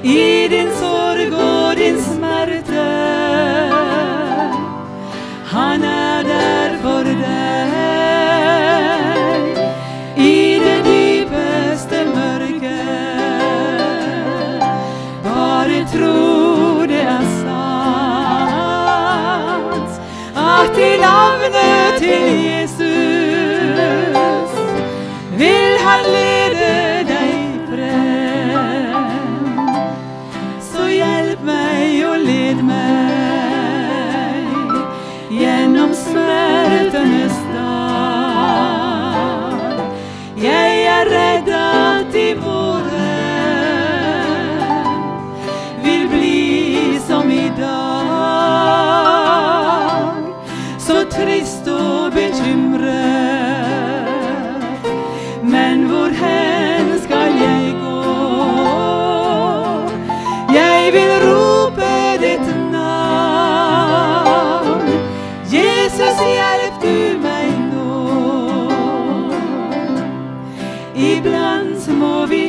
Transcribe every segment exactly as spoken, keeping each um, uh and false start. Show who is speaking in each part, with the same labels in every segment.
Speaker 1: I din sorg og din smerte. Han er der for deg. I det dypeste mørket. Bare tro det er sant, at i navnet til Jesus vil han lede deg frem. Så hjelp meg og led meg gjennom smertenes dal. Jeg er redd at i morgen vil bli som i dag, så trist og bekymret. Men hvor hen skal jeg gå? Jeg vil rope ditt navn. Jesus, hjelp du meg nå. Iblant må vi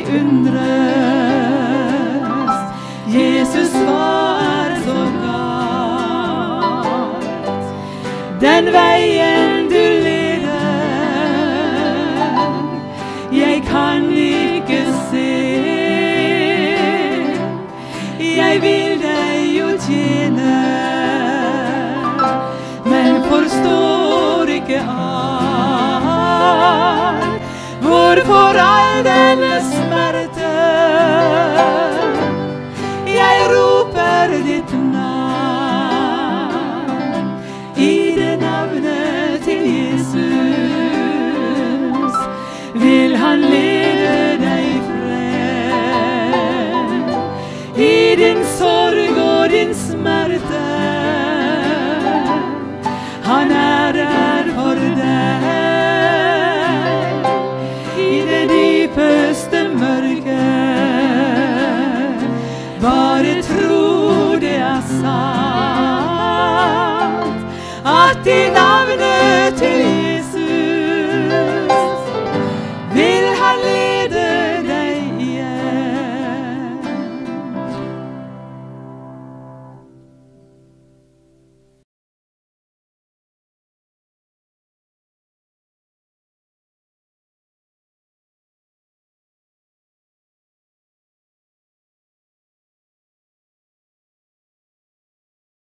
Speaker 1: undres. Jesus, hva er så galt? Den veien du leder, jeg kan ikke se. Jeg vil deg jo tjene, men forstår ikke alt. Hvorfor all denne smerte? Jeg roper ditt navn. I det navnet til Jesus vil han lede deg frem. I din sorg og din smerte. Han er der for deg. I det dypeste mørket. Bare tro det er sant, at din